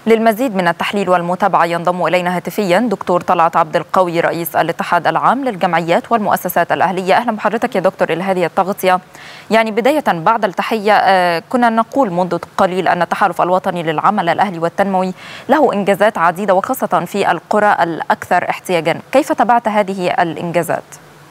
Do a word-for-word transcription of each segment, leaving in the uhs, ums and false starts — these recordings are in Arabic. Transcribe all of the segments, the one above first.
للمزيد من التحليل والمتابعة ينضم إلينا هاتفيا دكتور طلعت عبد القوي رئيس الاتحاد العام للجمعيات والمؤسسات الأهلية. أهلا بحضرتك يا دكتور إلى هذه التغطية. يعني بداية بعد التحية، كنا نقول منذ قليل أن التحالف الوطني للعمل الأهلي والتنموي له إنجازات عديدة وخاصة في القرى الأكثر احتياجا، كيف تابعت هذه الإنجازات؟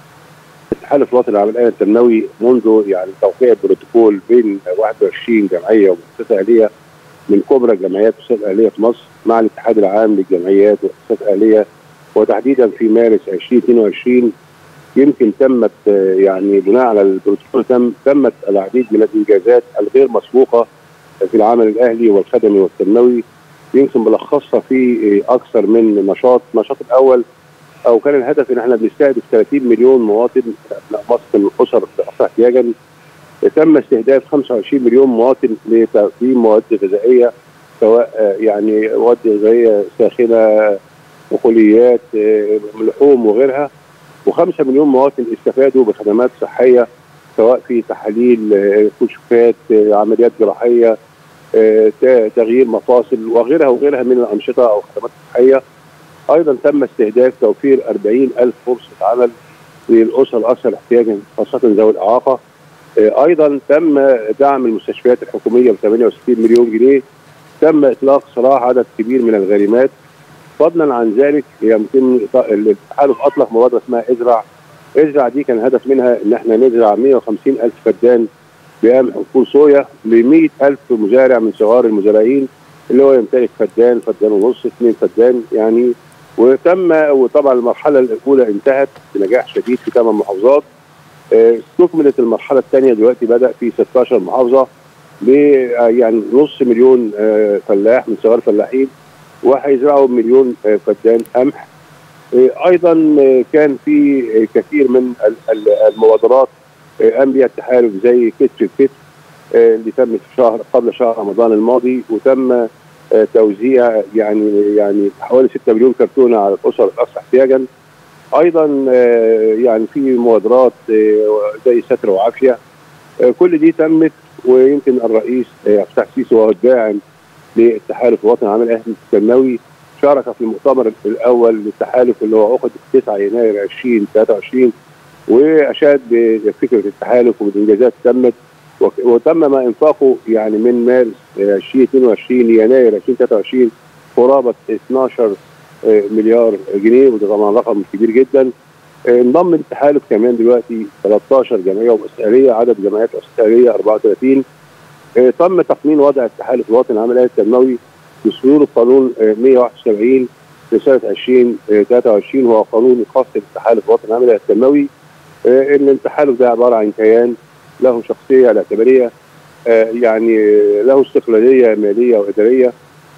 التحالف الوطني للعمل الأهلي والتنموي منذ يعني توقيع البروتوكول بين واحد وعشرين جمعية ومؤسسة أهلية من كبرى الجمعيات والمؤسسات الأهلية في مصر مع الاتحاد العام للجمعيات والمؤسسات الأهلية، وتحديدا في مارس ألفين واثنين وعشرين يمكن تمت يعني بناء على البروتوكول تم تمت العديد من الانجازات الغير مسبوقه في العمل الاهلي والخدمي والتنموي، يمكن بلخصها في اكثر من نشاط. النشاط الاول او كان الهدف ان احنا بنستهدف ثلاثين مليون مواطن في ابناء مصر من الاسر الاكثر احتياجا. تم استهداف خمسة وعشرين مليون مواطن لتقديم مواد غذائيه، سواء يعني مواد غذائيه ساخنه، بقوليات، لحوم وغيرها، وخمسة مليون مواطن استفادوا بخدمات صحيه سواء في تحاليل، كشوفات، عمليات جراحيه، تغيير مفاصل وغيرها وغيرها من الانشطه او خدمات صحيه. ايضا تم استهداف توفير أربعين ألف فرصه عمل للاسر الاكثر احتياجا خاصه ذوي الاعاقه. ايضا تم دعم المستشفيات الحكوميه ب ثمانية وستين مليون جنيه. تم اطلاق سراح عدد كبير من الغارمات. فضلا عن ذلك يمكن التحالف اطلق مبادره اسمها ازرع. ازرع دي كان الهدف منها ان احنا نزرع مئة وخمسين ألف فدان بقمح وفول صويا ل مئة ألف مزارع من صغار المزارعين، اللي هو يمتلك فدان فدان ونص اثنين فدان يعني. وتم وطبعا المرحله الاولى انتهت بنجاح شديد في ثمان محافظات. استكملت المرحله الثانيه دلوقتي بدأ في ستاشر محافظه ب يعني نص مليون فلاح من صغار الفلاحين، وهيزرعوا مليون فدان قمح. ايضا كان في كثير من المبادرات قام بها التحالف زي كتف الكتف اللي تم في شهر قبل شهر رمضان الماضي، وتم توزيع يعني يعني حوالي ستة مليون كرتونه على الاسر الاكثر احتياجا. ايضا يعني في مبادرات زي ستر وعافيه، كل دي تمت. ويمكن الرئيس عبد الفتاح السيسي وهو الداعم للتحالف الوطني للعمل الاهلي والتنموي شارك في المؤتمر الاول للتحالف اللي هو عقد تسعة يناير ألفين وثلاثة وعشرين، واشاد بفكره التحالف وبالانجازات تمت، وتم ما انفاقه يعني من مارس ألفين واثنين وعشرين ليناير ألفين وثلاثة وعشرين قرابه اثناشر مليار جنيه، وده طبعا رقم كبير جدا. انضم للتحالف كمان دلوقتي ثلاثة عشر جمعيه ومؤسسه اهليه، عدد جمعيات مؤسسه اهليه أربعة وثلاثين. تم تقنين وضع التحالف الوطني للعمل الاهلي والتنموي بصدور القانون مئة وواحد وسبعين لسنه ألفين وثلاثة وعشرين، وهو قانون خاص بالتحالف الوطني للعمل الاهلي والتنموي. ان التحالف ده عباره عن كيان له شخصيه اعتباريه، يعني له استقلاليه ماليه واداريه،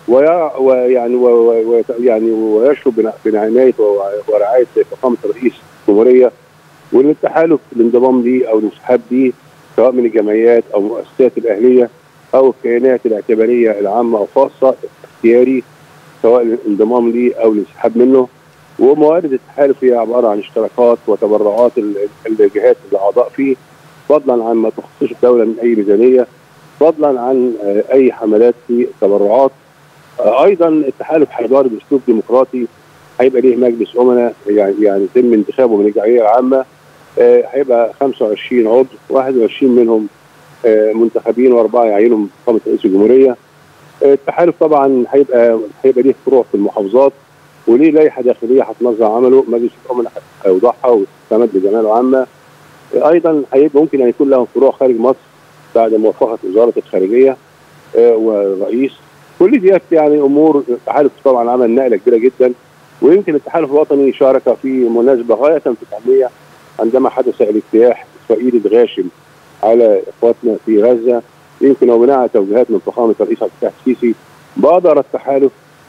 ويعني ويعني ويشرب بعنايه ورعايه فخامه الرئيس الجمهوريه. والتحالف الانضمام ليه او الانسحاب ليه سواء من الجمعيات او المؤسسات الاهليه او الكيانات الاعتباريه العامه او خاصه اختياري، سواء الانضمام ليه او الانسحاب منه. وموارد التحالف هي عباره عن اشتراكات وتبرعات الجهات الاعضاء فيه، فضلا عن ما تخصصه الدوله من اي ميزانيه، فضلا عن اي حملات في التبرعات. ايضا التحالف هيدار باسلوب ديمقراطي، هيبقى ليه مجلس امناء يعني يعني يتم انتخابه من الجمعيه العامه. هيبقى خمسة وعشرين عضو، واحد وعشرين منهم منتخبين واربعه يعينهم فخامه رئيس الجمهوريه. التحالف طبعا هيبقى هيبقى ليه فروع في المحافظات، وليه لائحه داخليه هتنظم عمله. مجلس الامناء هيوضعها وتستمد بالجمعيه العامه. ايضا هيبقى ممكن ان يكون لهم فروع خارج مصر بعد موافقه وزاره الخارجيه والرئيس. كل ديت يعني امور التحالف طبعا عمل نقله كبيره جدا. ويمكن التحالف الوطني شارك في مناسبه غايه في الاهميه عندما حدث الاجتياح الاسرائيلي الغاشم على اخواتنا في غزه. يمكن وبناء على توجيهات من فخامه الرئيس عبد الفتاح السيسي بادر التحالف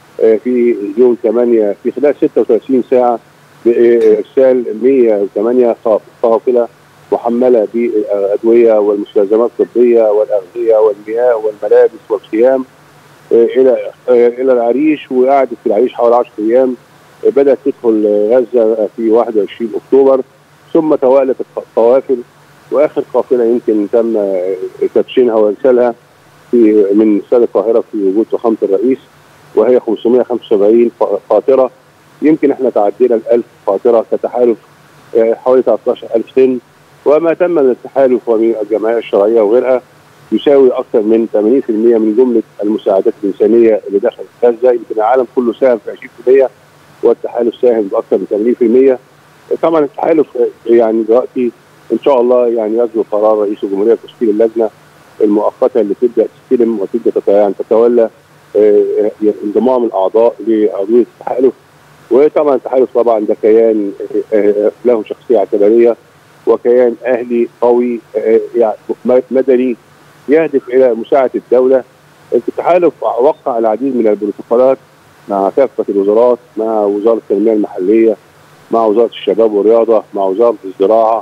في يوم ثمانية في خلال ستة وثلاثين ساعه بارسال مئة وثمانية قافله محمله بالادويه والمستلزمات الطبيه والاغذيه والمياه والملابس والخيام الى الى العريش. وقعدت في العريش حوالي عشرة ايام. بدات تدخل غزه في واحد وعشرين اكتوبر، ثم توالت القوافل، واخر قافله يمكن تم تدشينها وارسالها في من استاد القاهره في وجود فخامه الرئيس. وهي خمسمائة وخمسة وسبعين قاطره. يمكن احنا تعدينا ال ألف قاطره كتحالف، حوالي ثلاثة عشر ألف سن، وما تم من التحالف ومن الجمعيه الشرعيه وغيرها يساوي اكثر من ثمانين بالمئة من جمله المساعدات الانسانيه اللي دخلت غزه. يمكن العالم كله ساهم في عشرين بالمئة والتحالف ساهم باكثر من ثمانين بالمئة. طبعا التحالف يعني دلوقتي ان شاء الله يعني يصدر قرار رئيس الجمهوريه بتشكيل اللجنه المؤقته اللي تبدا تستلم وتبدا يعني تتولى انضمام الاعضاء لعضويه التحالف. وطبعا التحالف طبعا ده كيان له شخصيه اعتباريه وكيان اهلي قوي يعني مدني يهدف الى مساعده الدوله. التحالف وقع العديد من البروتوكولات مع كافه الوزارات، مع وزاره التنميه المحليه، مع وزاره الشباب والرياضه، مع وزاره الزراعه،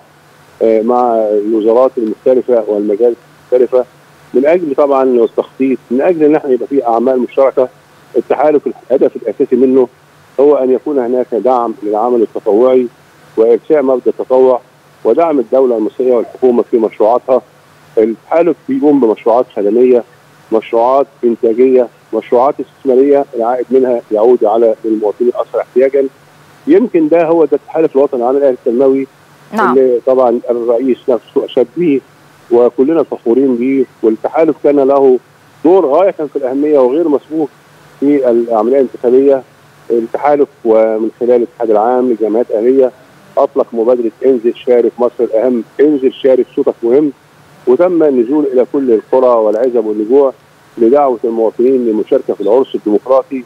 مع الوزارات المختلفه والمجالس المختلفه، من اجل طبعا التخطيط، من اجل ان احنا يبقى في اعمال مشتركه. التحالف الهدف الاساسي منه هو ان يكون هناك دعم للعمل التطوعي وارساء مبدا التطوع ودعم الدوله المصريه والحكومه في مشروعاتها. التحالف بيقوم بمشروعات خدميه، مشروعات انتاجيه، مشروعات استثماريه العائد منها يعود على المواطنين الاكثر احتياجا. يمكن ده هو ده التحالف الوطني العام الاهلي التنموي. نعم. اللي طبعا الرئيس نفسه اشاد به وكلنا فخورين به، والتحالف كان له دور غايه في الاهميه وغير مسبوق في العمليه الانتخابيه. التحالف ومن خلال الاتحاد العام للجمعيات الاهليه اطلق مبادره انزل شارك مصر الاهم، انزل شارك صوتك مهم، وتم النزول الى كل القرى والعزب والنجوع لدعوه المواطنين للمشاركه في العرس الديمقراطي.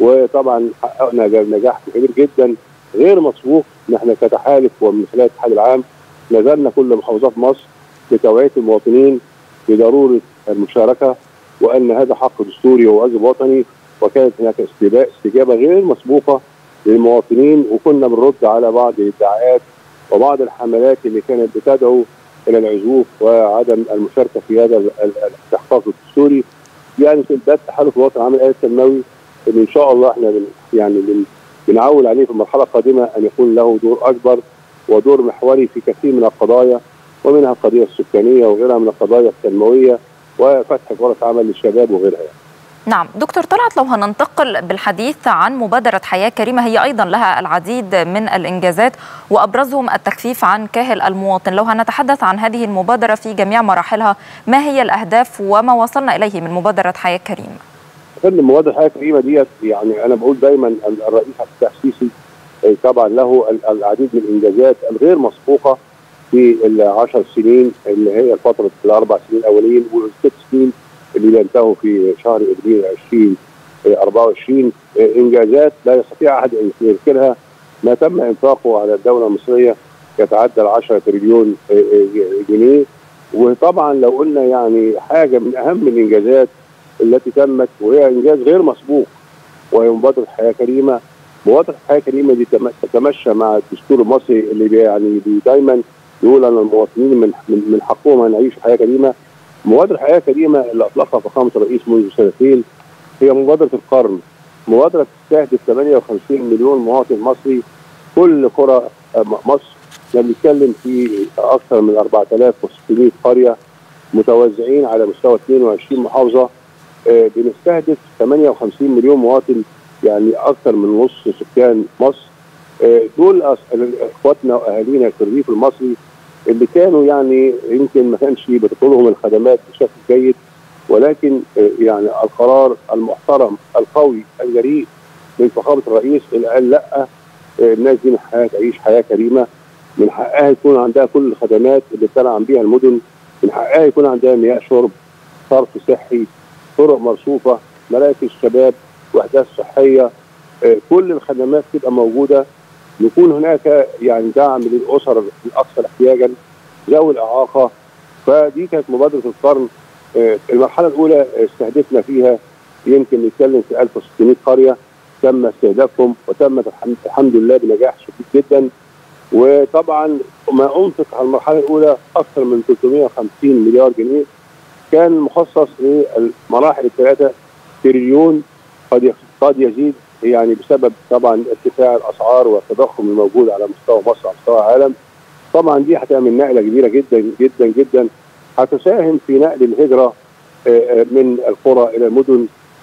وطبعا حققنا نجاح كبير جدا غير مسبوق. نحن كتحالف ومن خلال الاتحاد العام نزلنا كل محافظات مصر لتوعيه المواطنين بضروره المشاركه وان هذا حق دستوري وواجب وطني، وكانت هناك استجابه غير مسبوقه للمواطنين، وكنا بنرد على بعض الادعاءات وبعض الحملات اللي كانت بتدعو الى العزوف وعدم المشاركه في هذا الاستحقاق الدستوري. يعني ده التحالف الوطني العام الاهلي التنموي اللي ان شاء الله احنا يعني بنعول عليه في المرحله القادمه ان يكون له دور اكبر ودور محوري في كثير من القضايا، ومنها القضيه السكانيه وغيرها من القضايا التنمويه وفتح فرص عمل للشباب وغيرها. نعم دكتور طلعت، لو هننتقل بالحديث عن مبادرة حياة كريمة، هي أيضا لها العديد من الإنجازات وأبرزهم التخفيف عن كاهل المواطن. لو هنتحدث عن هذه المبادرة في جميع مراحلها، ما هي الأهداف وما وصلنا إليه من مبادرة حياة كريمة؟ فندم مبادرة حياة كريمة ديت يعني أنا بقول دايما الرئيس عبد الفتاح السيسي طبعا له العديد من الإنجازات الغير مسبوقة في العشر سنين اللي هي فترة الأربع سنين الأولين والست سنين اللي ينتهوا في شهر ابريل ألفين وأربعة وعشرين. انجازات لا يستطيع احد ان ينكرها. ما تم انفاقه على الدوله المصريه يتعدى عشرة تريليون جنيه. وطبعا لو قلنا يعني حاجه من اهم الانجازات التي تمت وهي انجاز غير مسبوق وهي مبادره حياه كريمه. مبادره حياه كريمه دي تتمشى مع الدستور المصري اللي يعني دايما يقول ان المواطنين من من حقهم ان يعيشوا حياه كريمه. مبادره حياه كريمه اللي اطلقها فخامه الرئيس منذ سنتين هي مبادره القرن. مبادره تستهدف ثمانية وخمسين مليون مواطن مصري، كل قرى مصر. احنا بنتكلم في اكثر من أربعة آلاف وستمائة قريه متوزعين على مستوى اثنين وعشرين محافظه. آه بنستهدف ثمانية وخمسين مليون مواطن، يعني اكثر من نصف سكان مصر. آه دول اخواتنا واهالينا في الريف المصري اللي كانوا يعني يمكن ما كانش بتطولهم الخدمات بشكل جيد، ولكن آه يعني القرار المحترم القوي الجريء من فخامه الرئيس اللي قال لا، آه الناس دي من حقها تعيش حياه كريمه، من حقها يكون عندها كل الخدمات اللي بتنعم بها المدن، من حقها يكون عندها مياه شرب، صرف صحي، طرق مرصوفه، مراكز شباب، وحدات صحيه، آه كل الخدمات تبقى موجوده. يكون هناك يعني دعم للاسر الاكثر احتياجا ذوي الاعاقه. فدي كانت مبادره القرن. آه المرحله الاولى استهدفنا فيها يمكن نتكلم في ألف وستمائة قريه تم استهدافهم وتمت الحمد لله بنجاح شديد جدا. وطبعا ما انفق على المرحله الاولى اكثر من ثلاثمائة وخمسين مليار جنيه كان مخصص للمراحل الثلاثه تريليون، قد قد يزيد يعني بسبب طبعا ارتفاع الاسعار والتضخم الموجود على مستوى مصر على مستوى العالم. طبعا دي هتعمل نقله كبيره جدا جدا جدا، هتساهم في نقل الهجره من القرى الى المدن.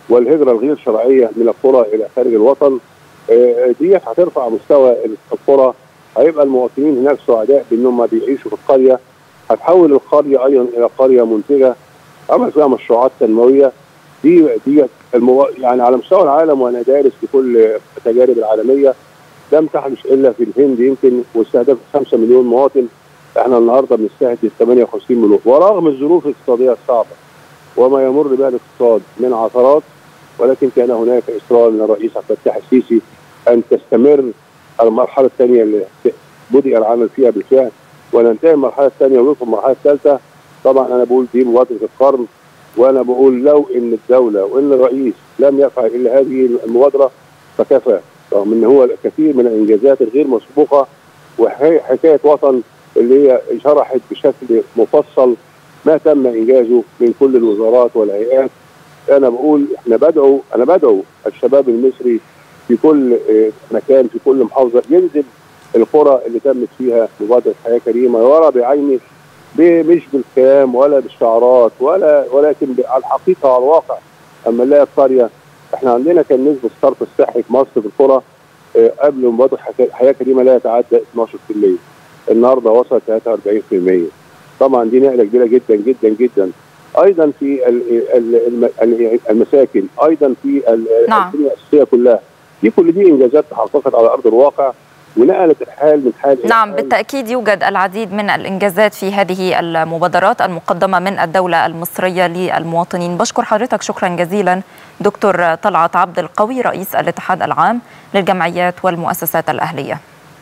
والهجره الغير شرعيه من القرى الى خارج الوطن. دي هترفع مستوى القرى، هيبقى المواطنين هناك سعداء بانهم بيعيشوا في القريه. هتحول القريه ايضا الى قريه منتجه عمل فيها مشروعات تنمويه. دي دي المو... يعني على مستوى العالم، وانا دارس في كل التجارب العالميه لم تحدث الا في الهند يمكن، واستهدفت خمسة مليون مواطن. احنا النهارده بنستهدف ثمانية وخمسين مليون، ورغم الظروف الاقتصاديه الصعبه وما يمر بها الاقتصاد من عثرات، ولكن كان هناك اصرار من الرئيس عبد الفتاح السيسي ان تستمر المرحله الثانيه اللي بدأ العمل فيها بالفعل، وننتهي المرحله الثانيه وندخل المرحله الثالثه. طبعا انا بقول دي مبادره القرن، وانا بقول لو ان الدوله وان الرئيس لم يفعل الا هذه المبادره فكفى، رغم ان هو الكثير من الانجازات الغير مسبوقه، وحكايه وطن اللي هي شرحت بشكل مفصل ما تم انجازه من كل الوزارات والهيئات. انا بقول احنا بدعو انا بدعو الشباب المصري في كل مكان في كل محافظه ينزل القرى اللي تمت فيها مبادره حياه كريمه، يرى بعينه مش بالكلام ولا بالشعارات ولا ولكن على الحقيقه وعلى الواقع. اما نلاقي القريه، احنا عندنا كان نسبه الصرف الصحي في مصر في القرى قبل مبادره حياه كريمه لا يتعدى اثناشر بالمئة، النهارده وصل ثلاثة وأربعين بالمئة. طبعا دي نقله كبيره جدا جدا جدا. ايضا في المساكن، ايضا في نعم. البنيه الاساسيه كلها، دي كل دي انجازات تحققت على ارض الواقع ونقلت الحال من حال نعم حال. بالتاكيد يوجد العديد من الانجازات في هذه المبادرات المقدمه من الدوله المصريه للمواطنين. بشكر حضرتك شكرا جزيلا دكتور طلعت عبد القوي رئيس الاتحاد العام للجمعيات والمؤسسات الاهليه.